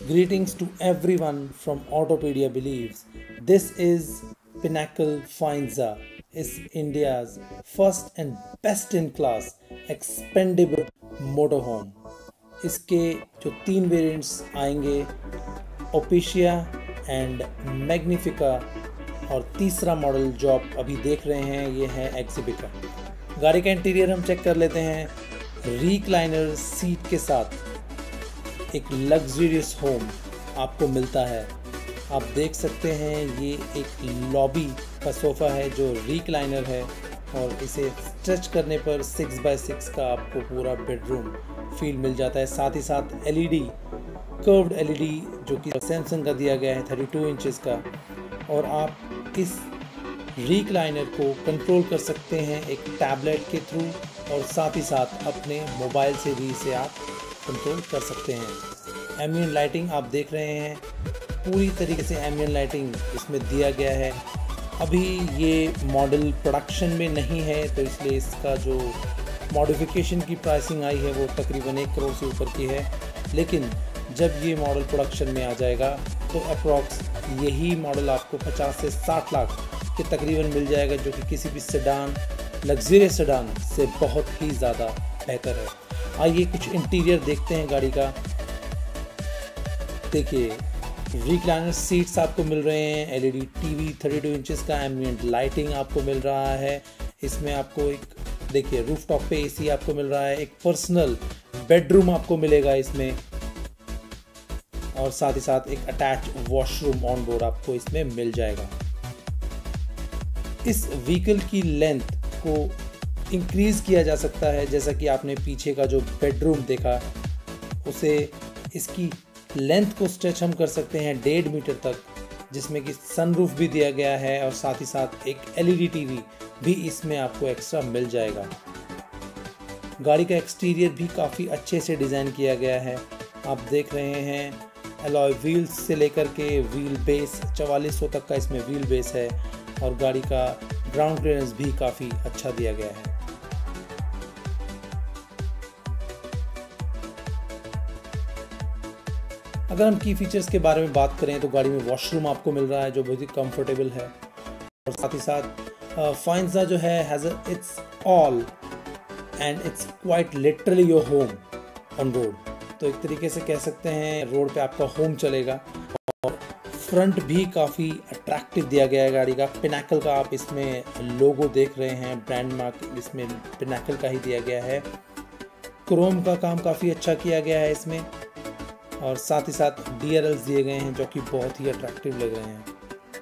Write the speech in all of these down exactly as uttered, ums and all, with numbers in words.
Greetings to everyone from Autopedia Believes. This is Pinnacle Finetza, is India's first and best in class expandable motorhome. इसके जो तीन variants आएंगे, ओपिशिया and मैग्निफिका, और तीसरा model जो आप अभी देख रहे हैं ये है एक्सिबिका। गाड़ी का इंटीरियर हम चेक कर लेते हैं। रिक्लाइनर सीट के साथ एक लग्जरियस होम आपको मिलता है। आप देख सकते हैं ये एक लॉबी का सोफ़ा है जो रिक्लाइनर है, और इसे स्ट्रेच करने पर सिक्स बाय सिक्स का आपको पूरा बेडरूम फील मिल जाता है। साथ ही साथ एलईडी, कर्व्ड एलईडी जो कि सैमसंग का दिया गया है थर्टी टू इंचेस का, और आप इस रिक्लाइनर को कंट्रोल कर सकते हैं एक टैबलेट के थ्रू, और साथ ही साथ अपने मोबाइल से भी इसे आप कंट्रोल कर सकते हैं। एम्बिएंट लाइटिंग आप देख रहे हैं, पूरी तरीके से एम्बिएंट लाइटिंग इसमें दिया गया है। अभी ये मॉडल प्रोडक्शन में नहीं है, तो इसलिए इसका जो मॉडिफिकेशन की प्राइसिंग आई है वो तकरीबन एक करोड़ से ऊपर की है। लेकिन जब ये मॉडल प्रोडक्शन में आ जाएगा तो अप्रॉक्स यही मॉडल आपको पचास से साठ लाख के तकरीबन मिल जाएगा, जो कि किसी भी सेडान, लग्जरियस सेडान से बहुत ही ज़्यादा बेहतर है। आइए कुछ इंटीरियर देखते हैं गाड़ी का। देखिए, रिक्लाइनर सीट्स आपको मिल रहे हैं, LED TV thirty two inches का, एम्बिएंट लाइटिंग आपको मिल रहा है। इसमें आपको एक देखिए रूफटॉप पे एसी आपको मिल रहा है, एक पर्सनल बेडरूम आपको मिलेगा इसमें, और साथ ही साथ एक अटैच वॉशरूम ऑन बोर्ड आपको इसमें मिल जाएगा। इस व्हीकल की लेंथ को इंक्रीज किया जा सकता है, जैसा कि आपने पीछे का जो बेडरूम देखा, उसे इसकी लेंथ को स्ट्रेच हम कर सकते हैं डेढ़ मीटर तक, जिसमें कि सनरूफ भी दिया गया है, और साथ ही साथ एक एलईडी टीवी भी इसमें आपको एक्स्ट्रा मिल जाएगा। गाड़ी का एक्सटीरियर भी काफ़ी अच्छे से डिज़ाइन किया गया है। आप देख रहे हैं अलॉय व्हील्स से लेकर के व्हील बेस चवालीस सौ तक का इसमें व्हील बेस है, और गाड़ी का ग्राउंड क्लियरेंस भी काफ़ी अच्छा दिया गया है। अगर हम की फीचर्स के बारे में बात करें तो गाड़ी में वॉशरूम आपको मिल रहा है जो बहुत ही कंफर्टेबल है, और साथ ही साथ फाइनेजा जो है has it's all and it's quite literally your home on road. तो एक तरीके से कह सकते हैं रोड पे आपका होम चलेगा। और फ्रंट भी काफ़ी अट्रैक्टिव दिया गया है गाड़ी का। पिनैकल का आप इसमें लोगो देख रहे हैं, ब्रांड मार्क इसमें पिनैकल का ही दिया गया है। क्रोम का काम काफ़ी अच्छा किया गया है इसमें, और साथ ही साथ डी आर एल्स दिए गए हैं जो कि बहुत ही अट्रैक्टिव लग रहे हैं।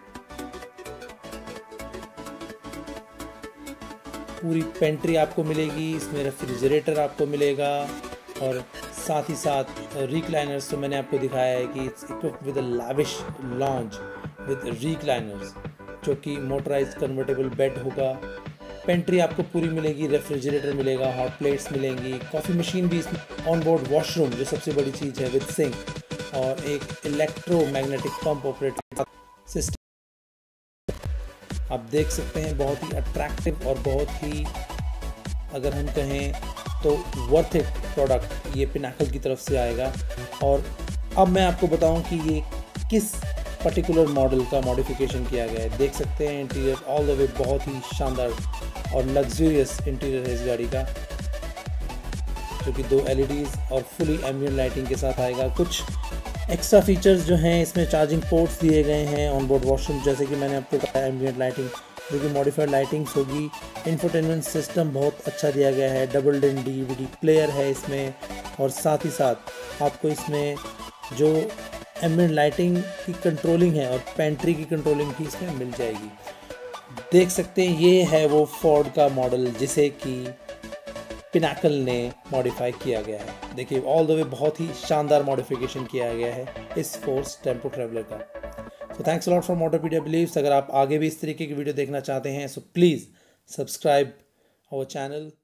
पूरी पेंट्री आपको मिलेगी, इसमें रेफ्रिजरेटर आपको मिलेगा, और साथ ही साथ रिक्लाइनर्स तो मैंने आपको दिखाया है कि it's equipped with a lavish lounge with recliners, जो कि मोटराइज्ड कन्वर्टेबल बेड होगा। पेंट्री आपको पूरी मिलेगी, रेफ्रिजरेटर मिलेगा, हॉट प्लेट्स मिलेंगी, कॉफ़ी मशीन भी इसमें, ऑन बोर्ड वॉशरूम जो सबसे बड़ी चीज़ है विद सिंक, और एक इलेक्ट्रोमैग्नेटिक पंप ऑपरेटेड सिस्टम। आप देख सकते हैं बहुत ही अट्रैक्टिव और बहुत ही, अगर हम कहें तो वर्थ इट प्रोडक्ट ये पिनाकल की तरफ से आएगा। और अब मैं आपको बताऊं कि ये किस पर्टिकुलर मॉडल का मॉडिफिकेशन किया गया है। देख सकते हैं इंटीरियर ऑल द वे बहुत ही शानदार और लग्जरियस इंटीरियर है इस गाड़ी का, जो कि दो एलईडीज़ और फुली एम्बिएंट लाइटिंग के साथ आएगा। कुछ एक्स्ट्रा फीचर्स जो हैं इसमें चार्जिंग पोर्ट्स दिए गए हैं, ऑन बोर्ड वॉशरूम जैसे कि मैंने आपको बताया, एम्बिएंट लाइटिंग जो कि मॉडिफाइड लाइटिंग्स होगी। इंफोटेनमेंट सिस्टम बहुत अच्छा दिया गया है, डबल डिन डीवीडी प्लेयर है इसमें, और साथ ही साथ आपको इसमें जो एम्बिएंट लाइटिंग की कंट्रोलिंग है और पेंट्री की कंट्रोलिंग भी इसमें मिल जाएगी। देख सकते हैं ये है वो फोर्ड का मॉडल जिसे कि पिनाकल ने मॉडिफाई किया गया है। देखिए ऑल द वे बहुत ही शानदार मॉडिफिकेशन किया गया है इस फोर्स टेम्पो ट्रैवलर का। तो thanks a lot from Autopedia believes. अगर आप आगे भी इस तरीके की वीडियो देखना चाहते हैं so please subscribe our channel.